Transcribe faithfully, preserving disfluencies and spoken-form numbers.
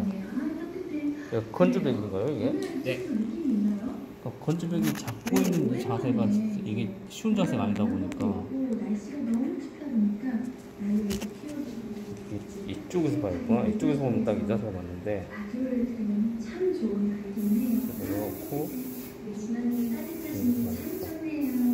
이거 건조백인가요 이게? 네. 그러니까 건조백이 잡고 있는 이 자세가 이게 쉬운 자세가 아니다 보니까 이, 이쪽에서 봐야겠구나. 이쪽에서 보면 딱 이 자세가 맞는데 그래서 넣고